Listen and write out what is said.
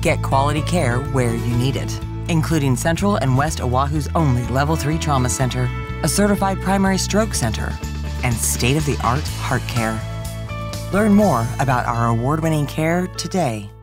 Get quality care where you need it, including Central and West Oahu's only Level 3 Trauma Center, a certified primary stroke center, and state-of-the-art heart care. Learn more about our award-winning care today.